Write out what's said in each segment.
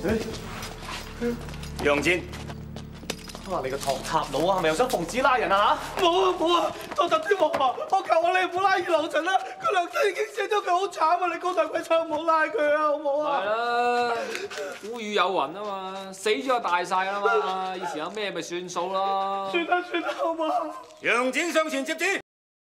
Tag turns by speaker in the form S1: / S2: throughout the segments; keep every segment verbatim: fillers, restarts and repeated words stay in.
S1: 楊戩，啊你個托塔佬啊，係咪又想奉旨拉人啊嚇？
S2: 冇啊冇啊，托塔天王啊，我求下你唔好拉二郎神啦，佢娘親已經死咗，佢好慘啊！你高大貴親唔好拉佢啊，好唔好啊？
S3: 係啦，古語有云啊嘛，死咗就大晒啦嘛，以前有咩咪算數咯。
S2: 算啦算啦，好唔好？
S1: 楊戩上前接旨。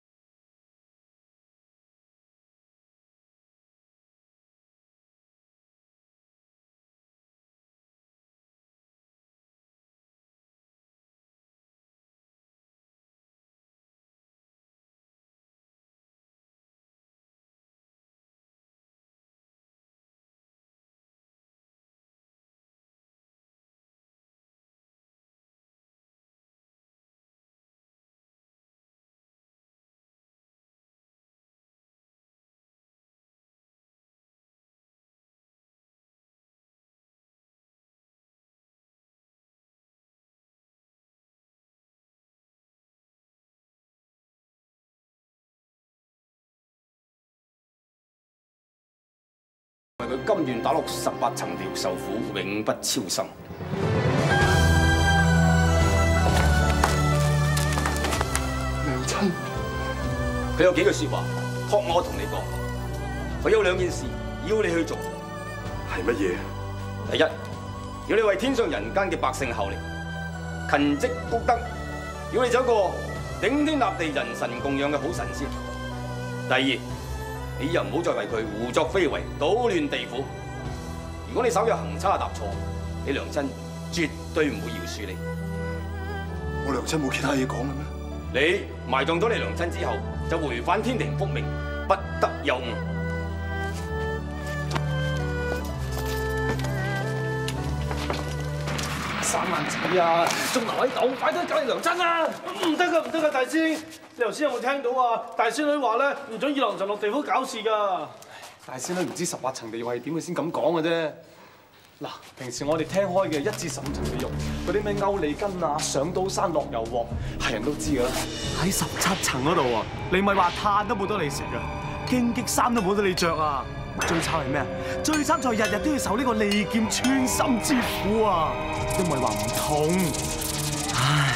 S1: 佢甘願打落十八層地獄受苦，永不超生。
S2: 娘親，
S1: 佢有幾句説話，託我同你講。佢有兩件事要你去做，
S2: 係乜嘢？
S1: 第一，要你為天上人間嘅百姓效力，勤積福德，要你做一個頂天立地、人神共仰嘅好神仙。第二， 你又唔好再為佢胡作非為，搗亂地府。如果你稍有行差踏錯，你娘親絕對唔會饒恕你。
S2: 我娘親冇其他嘢講嘅咩？
S1: 你埋葬咗你娘親之後，就回返天庭復命，不得有誤。
S2: 三眼仔啊，仲留喺度，快啲救你娘親啊！唔得噶，唔得噶，大師，你頭先有冇聽到啊？大仙女話咧，唔准二郎神落地府搞事噶。
S4: 大仙女唔知十八層地獄係點，佢先咁講嘅啫。嗱，平時我哋聽開嘅一至十五層地獄，嗰啲咩勾脷根啊、上刀山落油鑊，係人都知噶啦。喺十七層嗰度啊，你咪話炭都冇得你食啊，荊棘衫都冇得你着啊。最慘係咩啊？最慘就係日日都要受呢個利劍穿心之苦啊！都唔係話唔痛，唉。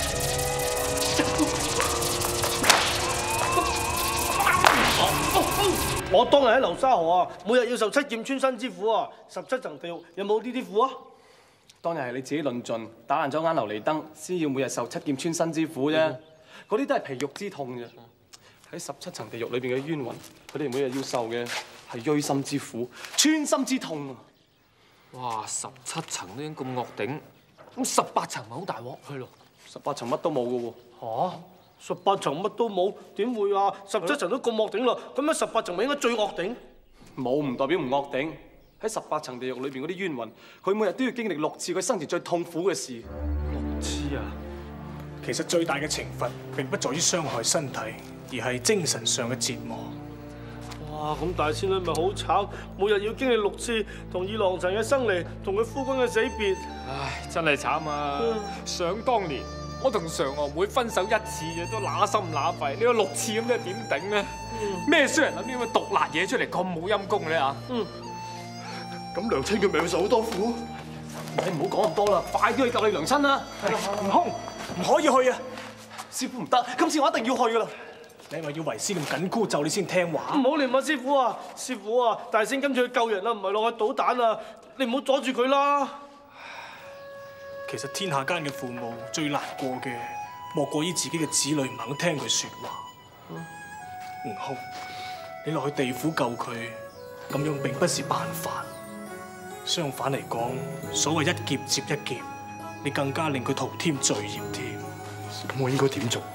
S2: 我當日喺流沙河啊，每日要受七劍穿身之苦啊！十七層地獄有冇呢啲苦啊？
S4: 當日係你自己論盡，打爛咗眼琉璃燈，先要每日受七劍穿身之苦啫。嗰啲都係皮肉之痛啫。喺十七層地獄裏邊嘅冤魂，佢哋每日要受嘅係錐心之苦、穿心之痛啊！
S3: 哇，十七層都已經咁惡頂，咁十八層咪好大鑊？
S4: 係咯，十八層乜都冇嘅喎。
S2: 嚇！十八層乜都冇，點會啊？十七層都咁惡頂啦，咁樣十八層咪應該最惡頂？
S4: 冇唔代表唔惡頂。喺十八層地獄裏邊嗰啲冤魂，佢每日都要經歷六次佢生前最痛苦嘅事。
S2: 六次啊！
S5: 其實最大嘅懲罰並不在於傷害身體，而係精神上嘅折磨。
S2: 哇！咁大仙女咪好慘，每日要經歷六次同二郎神嘅生離，同佢夫君嘅死別。
S3: 唉，真係慘啊！想當年我同嫦娥妹分手一次啫，都乸心乸肺，你話六次咁，你點頂咧？咩衰人諗啲咁嘅毒辣嘢出嚟，咁冇陰功咧啊！嗯，
S2: 咁娘親佢咪要受好多苦？
S4: 你唔好講咁多啦，快啲去救你娘親啦！悟空，唔可以去啊！師傅唔得，今次我一定要去噶啦！
S5: 你係咪要為師咁緊箍咒你先聽話？
S2: 唔好念啊，師傅啊，師傅啊，大仙今次去救人啦，唔係落去搗蛋啊！你唔好阻住佢啦。
S5: 其實天下間嘅父母最難過嘅，莫過於自己嘅子女唔肯聽佢説話。悟空，你落去地府救佢，咁樣並不是辦法。相反嚟講，所謂一劫接一劫，你更加令佢徒添罪孽添。
S2: 咁我應該點做？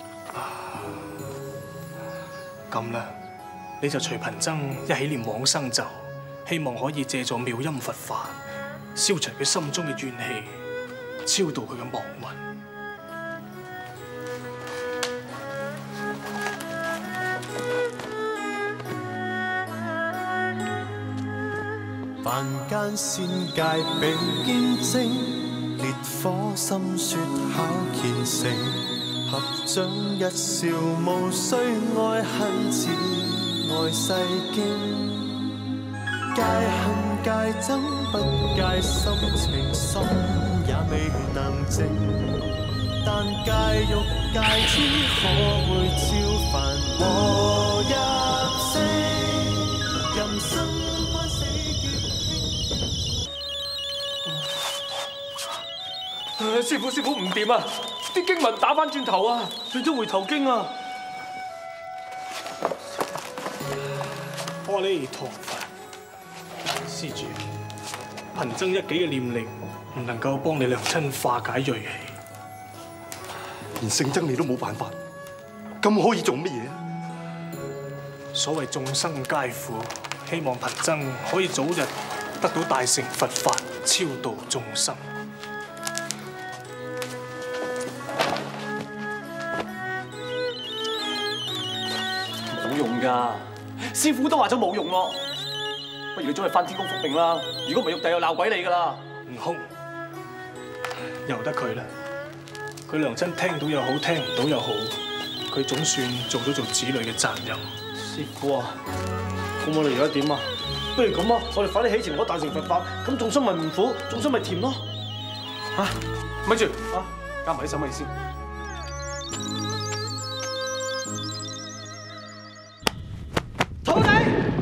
S5: 咁啦，你就隨貧僧一起念往生咒，希望可以借助妙音佛法，消除佢心中嘅怨氣，超度佢嘅亡魂。
S6: 凡間仙界並見證，烈火心雪考虔誠，合掌一笑無需愛恨，自愛世經。 戒恨戒憎不戒心情，心也未能靜。但戒欲戒之，可會超凡和入息？人生關死劫。
S3: 誒，師傅師傅唔掂啊！啲經文打翻轉頭啊，
S2: 變咗回頭經啊！
S5: 阿彌陀佛，施主，貧僧一己嘅念力唔能夠幫你娘親化解鋭氣，
S7: 連聖僧你都冇辦法，咁可以做乜嘢啊？
S5: 所謂眾生皆苦，希望貧僧可以早日得到大乘佛法，超度眾生。
S4: 冇用㗎。師傅都話咗冇用咯，不如你早去翻天宮復命啦！如果唔係，玉帝又鬧鬼你噶啦！
S5: 悟空，由得佢啦，佢娘親聽到又好，聽唔到又好，佢總算做咗做子女嘅責任。
S2: 師傅啊，咁我哋而家點啊？不如咁啊，我哋快啲起程攞大乘佛法，咁眾生咪唔苦，眾生咪甜咯！
S4: 嚇，咪住啊，加埋啲手尾先。
S2: 徒弟，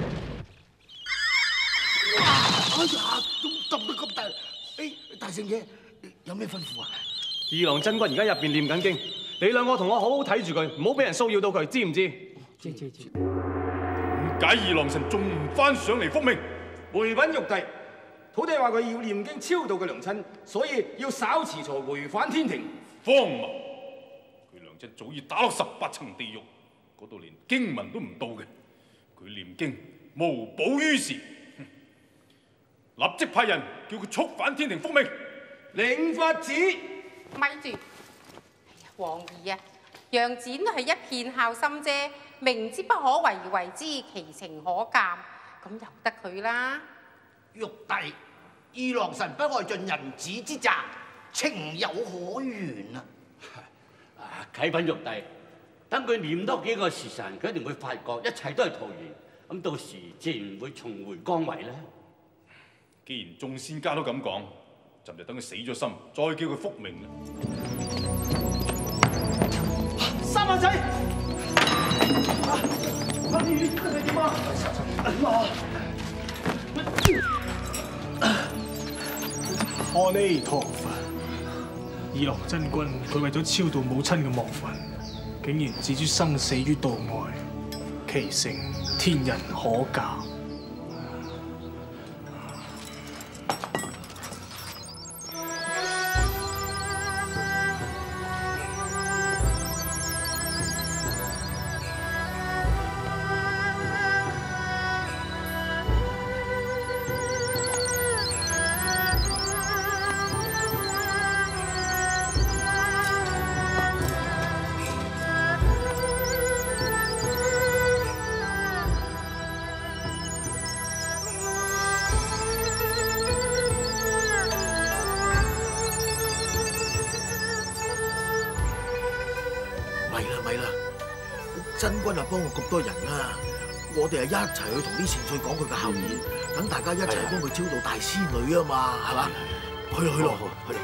S8: 哎呀，都揼得咁大！誒，大聖爺有咩吩咐啊？
S4: 二郎真君而家入邊念緊經，你兩個同我好好睇住佢，唔好俾人騷擾到佢，知唔知？
S8: 知知知。
S9: 點解二郎神仲唔翻上嚟復命？
S1: 回稟玉帝，土地話佢要念經超度佢娘親，所以要稍遲才回返天庭。
S9: 荒謬！佢娘親早已打落十八層地獄，嗰度連經文都唔到嘅。佢念經無補於事，立即派人叫佢速返天庭復命。
S1: 領法旨。
S10: 咪住！哎呀，皇兒啊，楊戩係一片孝心啫，明知不可為而為之，其情可鑑，咁由得佢啦。
S8: 玉帝，二郎神不愛盡人子之責，情有可原啊！
S11: 啊，啟稟玉帝，等佢念多幾個時辰，佢一定會發覺一切都係徒然，咁到時自然會重回崗位咧。
S9: 既然眾仙家都咁講，就就等佢死咗心，再叫佢復命啦。
S2: 三眼仔，啊，阿二你點啊？點啊？
S5: 阿彌陀佛，二郎真君佢為咗超度母親嘅亡魂，竟然置諸生死於度外，其誠天人可鑑。
S8: 真君啊，幫我咁多人啦，我哋係一齊去同啲善信講佢嘅孝言，等大家一齊幫佢超度大仙女啊嘛，係嘛？去咯去咯，去咯。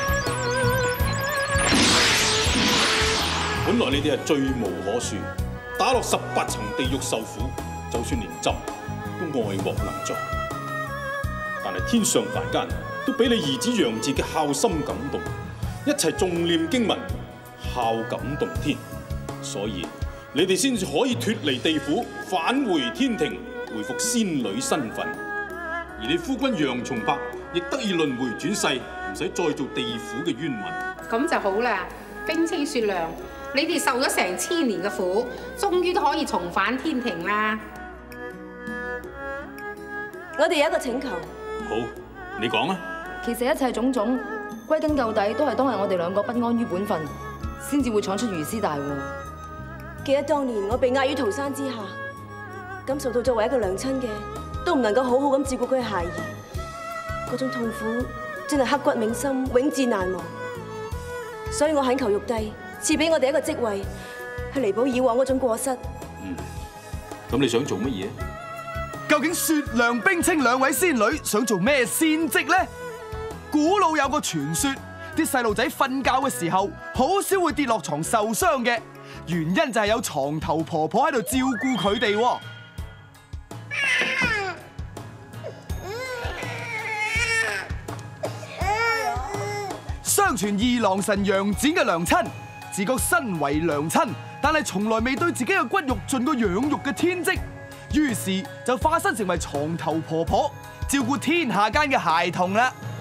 S9: 本來呢啲係罪無可恕， 打落十八層地獄受苦，就算連朕都愛莫能助。但係天上凡間都俾你兒子楊節嘅孝心感動，一齊誦念經文，孝感動天，所以你哋先至可以脫離地府，返回天庭，回復仙女身份。而你夫君楊重柏亦得以輪迴轉世，唔使再做地府嘅冤魂。
S10: 咁就好啦，冰清雪亮，你哋受咗成千年嘅苦，終於都可以重返天庭啦。
S12: 我哋有一個請求。
S9: 好，你講啊。
S12: 其實一切種種，歸根究底都係當日我哋兩個不安於本分，先至會闖出如斯大禍。記得當年我被壓於桃山之下，感受到作為一個娘親嘅，都唔能夠好好咁照顧佢嘅孩兒，嗰種痛苦真係刻骨銘心，永誌難忘。所以我懇求玉帝賜俾我哋一個職位，去彌補以往嗰種過失。
S9: 嗯，咁你想做乜嘢？
S13: 究竟雪亮、冰清兩位仙女想做咩仙職呢？古老有個傳說，啲細路仔瞓覺嘅時候，好少會跌落床受傷嘅，原因就係有床頭婆婆喺度照顧佢哋。相傳二郎神楊戩嘅娘親，自覺身為娘親，但係從來未對自己嘅骨肉盡過養育嘅天職，於是就化身成為床頭婆婆，照顧天下間嘅孩童啦。